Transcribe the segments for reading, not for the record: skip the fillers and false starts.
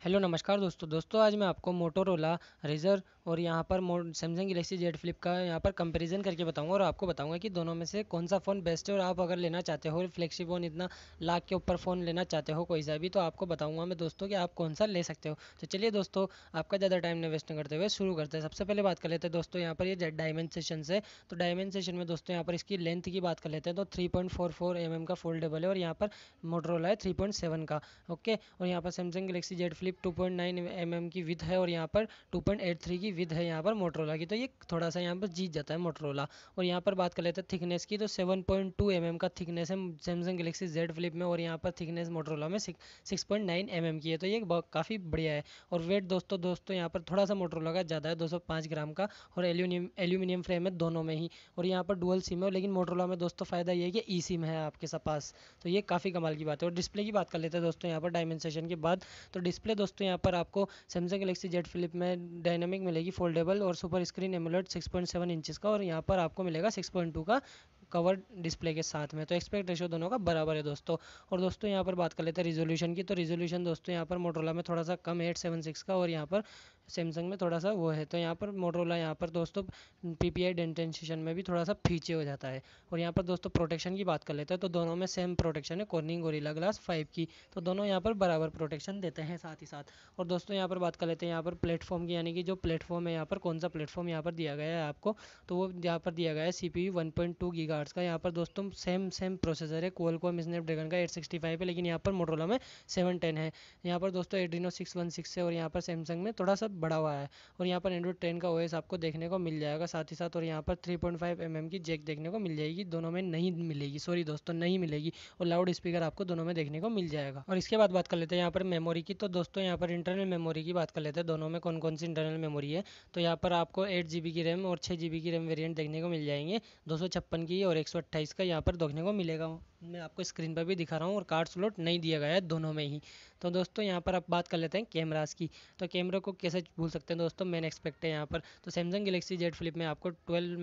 Hello नमस्कार दोस्तों आज मैं आपको मोटोरोला रेज़र और यहाँ पर सैमसंग गैलेक्सी जेड फ्लिप का यहाँ पर कंपैरिजन करके बताऊंगा और आपको बताऊंगा कि दोनों में से कौन सा फ़ोन बेस्ट है। और आप अगर लेना चाहते हो फ्लैगशिप फ़ोन, इतना लाख के ऊपर फ़ोन लेना चाहते हो कोई सा भी, तो आपको बताऊंगा मैं दोस्तों कि आप कौन सा ले सकते हो। तो चलिए दोस्तों, आपका ज़्यादा टाइम न वेस्ट करते हुए शुरू करते हैं। सबसे पहले बात कर लेते हैं दोस्तों यहाँ पर ये डायमेंशन से। तो डायमेंशन में दोस्तों यहाँ पर इसकी लेंथ की बात कर लेते हैं तो 3.44 mm का फोल्डेबल है और यहाँ पर मोटोरोला है 3.7 का। ओके, और यहाँ पर Samsung Galaxy Z Flip 2.9 mm की विथ है और यहाँ पर 2.83 की विथ है यहाँ पर मोटरोला की। तो ये थोड़ा सा यहाँ पर जीत जाता है मोटरोला। और यहाँ पर बात कर लेते हैं थिकनेस की, तो 7.2 mm का थिकनेस है सैमसंग गैलेक्सी जेड फ्लिप में और यहाँ पर थिकनेस मोटरोला में 6.9 mm की है। तो ये काफ़ी बढ़िया है। और वेट दोस्तों यहाँ पर थोड़ा सा मोटरोला का ज़्यादा है, 205 ग्राम का, और एल्यूमिनियम फ्रेम है दोनों में ही। और यहाँ पर डुअल सिम है, लेकिन मोटरोला में दोस्तों फ़ायदा ये है कि ई सिम है आपके पास। तो ये काफ़ी कमाल की बात है। और डिस्प्ले की बात कर लेते हैं दोस्तों यहाँ पर डायमेंशन के बाद। तो डिस्प्ले दोस्तों यहाँ पर आपको सैमसंग गैलेक्सी जेड फ्लिप में डायनामिक मिलेगी फोल्डेबल और सुपर स्क्रीन एमोलेड 6.7 इंचेस का, और यहाँ पर आपको मिलेगा 6.2 का कवर डिस्प्ले के साथ में। तो एक्सपेक्ट रेशियो दोनों का बराबर है दोस्तों। और दोस्तों यहाँ पर बात कर लेते हैं रिजोल्यूशन की। तो रिजोल्यूशन दोस्तों यहाँ पर मोटरोला में थोड़ा सा कम है 876 का, और यहाँ पर सैमसंग में थोड़ा सा वो है। तो यहाँ पर मोटरोला यहाँ पर दोस्तों पीपीआई डेंटेंशन में भी थोड़ा सा पीछे हो जाता है। और यहाँ पर दोस्तों प्रोटेक्शन की बात कर लेते हैं तो दोनों में सेम प्रोटेक्शन है, कॉर्निंग गोरिल्ला ग्लास 5 की। तो दोनों यहाँ पर बराबर प्रोटेक्शन देते हैं साथ ही साथ। और दोस्तों यहाँ पर बात कर लेते हैं यहाँ पर प्लेटफॉर्म की, यानी कि जो प्लेटफॉर्म है यहाँ पर कौन सा प्लेटफॉर्म यहाँ पर दिया गया है आपको। तो वो यहाँ पर दिया गया है CPU 1.2 गीगाहर्ट्ज का। यहाँ पर दोस्तों सेम प्रोसेसर है, क्वालकॉम स्नैपड्रैगन का 865 है, लेकिन यहाँ पर मोटरोला में 710 है। यहाँ पर दोस्तों एड्रीनो 616 है और यहाँ पर सैमसंग में थोड़ा सा बड़ा हुआ है। और यहाँ पर एंड्रॉइड 10 का OS आपको देखने को मिल जाएगा साथ ही साथ। और यहाँ पर 3.5 mm की जैक देखने को मिल जाएगी, दोनों में नहीं मिलेगी, सॉरी दोस्तों नहीं मिलेगी। और लाउड स्पीकर आपको दोनों में देखने को मिल जाएगा। और इसके बाद बात कर लेते हैं यहाँ पर मेमोरी की। तो दोस्तों यहाँ पर इंटरनल मेमोरी की बात कर लेते हैं, दोनों में कौन कौन सी इंटरनल मेमोरी है। तो यहाँ पर आपको 8 GB की रैम और 6 GB की रैम वेरिएंट देखने को मिल जाएंगे, 256 की और 128 का यहाँ पर देखने को मिलेगा। मैं आपको स्क्रीन पर भी दिखा रहा हूँ, और कार्ड स्लॉट नहीं दिया गया है दोनों में ही। तो दोस्तों यहाँ पर आप बात कर लेते हैं कैमरास की। तो कैमरा को कैसे भूल सकते हैं दोस्तों, मेन एक्सपेक्ट है यहाँ पर। तो सैमसंग गैलेक्सी जेड फ्लिप में आपको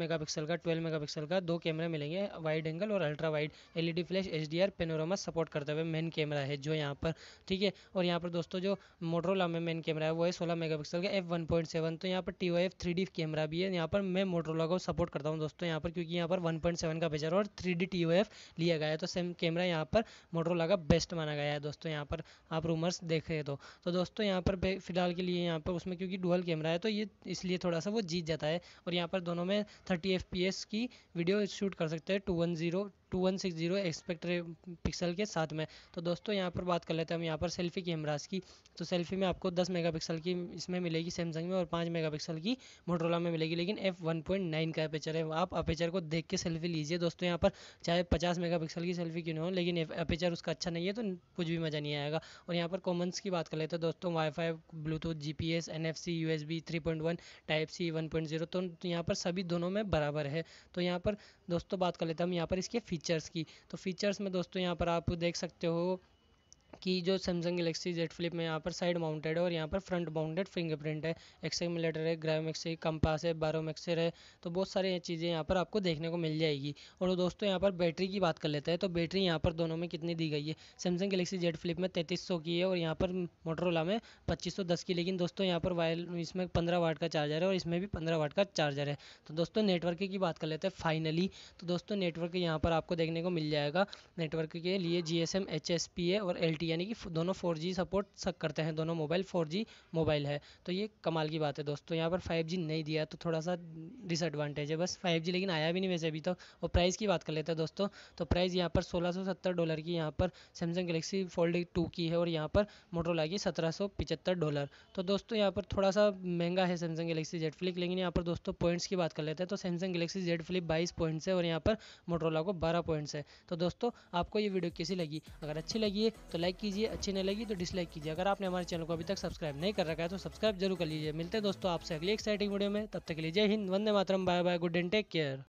12 मेगापिक्सल का दो कैमरे मिलेंगे, वाइड एंगल और ultra wide. LED flash HDR panorama support करते हुए मेन कैमरा है जो यहाँ पर, ठीक है। और यहाँ पर दोस्तों जो मोटरोला में मेन कैमरा है वो है 16 मेगापिक्सल का f1.7। तो यहाँ पर TOF 3D कैमरा भी है। यहाँ पर मैं मोटरोला को सपोर्ट करता हूँ दोस्तों यहाँ पर, क्योंकि यहाँ पर 1.7 का अपर्चर और 3D TOF लिया गया है। तो सेम कैमरा यहाँ पर मोटरोला का बेस्ट माना गया है दोस्तों, यहाँ पर आप रूमर्स देखें तो दोस्तों यहाँ पर फिलहाल के लिए यहाँ पर उसमें क्योंकि डुअल कैमरा है तो ये इसलिए थोड़ा सा वो जीत जाता है। और यहाँ पर दोनों में 30 FPS की वीडियो शूट कर सकते हैं 2160 एक्सपेक्ट पिक्सल के साथ में। तो दोस्तों यहाँ पर बात कर लेते हैं हम यहाँ पर सेल्फी कैमरास की। तो सेल्फी में आपको 10 मेगापिक्सल की इसमें मिलेगी सैमसंग में और 5 मेगापिक्सल की मोटरोला में मिलेगी, लेकिन f1.9 का अपेचर है। आप अपेचर को देख के सेल्फी लीजिए दोस्तों, यहाँ पर चाहे 50 मेगापिक्सल की सेल्फी क्यों ना हो, लेकिन अपेचर उसका अच्छा नहीं है तो कुछ भी मज़ा नहीं आएगा। और यहाँ पर कॉमन्स की बात कर लेते हैं दोस्तों, wifi, Bluetooth, GPS, NFC, USB 3.1, type C 1.0। तो यहाँ पर सभी दोनों में बराबर है। तो यहाँ पर दोस्तों बात कर लेते हैं हम यहाँ पर इसके फीचर्स की। तो फीचर्स में दोस्तों यहाँ पर आप देख सकते हो कि जो सैमसंग गैलेक्सी जेड फ्लिप में यहाँ पर साइड माउंटेड है और यहाँ पर फ्रंट माउंटेड फिंगरप्रिंट है, एक्सेलेरोमीटर है, ग्रायोमेट्रिक कंपास है, बारोमेट्रिक है। तो बहुत सारी चीज़ें यहाँ पर आपको देखने को मिल जाएगी। और दोस्तों यहाँ पर बैटरी की बात कर लेते हैं। तो बैटरी यहाँ पर दोनों में कितनी दी गई है, सैमसंग गैलेक्सी जेड फ्लिप में 3300 की है और यहाँ पर मोटरोला में 2510 की। लेकिन दोस्तों यहाँ पर इसमें 15 वाट का चार्जर है और इसमें भी 15 वाट का चार्जर है। तो दोस्तों नेटवर्क की बात कर लेते हैं फाइनली। तो दोस्तों नेटवर्क यहाँ पर आपको देखने को मिल जाएगा। नेटवर्क के लिए GSM HSPA और LTE यानी कि दोनों 4G सपोर्ट करते हैं, दोनों मोबाइल 4G मोबाइल है। तो ये कमाल की बात है दोस्तों। यहाँ पर 5G नहीं दिया तो थोड़ा सा डिसएडवांटेज है बस 5G, लेकिन आया भी नहीं वैसे अभी तो। और प्राइस की बात कर लेते हैं दोस्तों। तो प्राइस यहाँ पर $1670 की यहाँ पर सैमसंग गैलेक्सी फोल्ड 2 की है और यहाँ पर मोटरोला की $1775। तो दोस्तों यहाँ पर थोड़ा सा महंगा है सैमसंग गैलेक्सी जेड फ्लिप। लेकिन यहाँ पर दोस्तों पॉइंट्स की बात कर लेते हैं। तो Samsung Galaxy Z Flip 22 points है और यहाँ पर मोटरोला को 12 पॉइंट्स है। तो दोस्तों आपको ये वीडियो कैसी लगी, अगर अच्छी लगी है तो लाइक कीजिए, अच्छी नहीं लगी तो डिसलाइक कीजिए। अगर आपने हमारे चैनल को अभी तक सब्सक्राइब नहीं कर रखा है तो सब्सक्राइब जरूर कर लीजिए। मिलते हैं दोस्तों आपसे अगली एक्साइटिंग वीडियो में, तब तक के लिए जय हिंद, वंदे मातरम, bye bye, good and take care.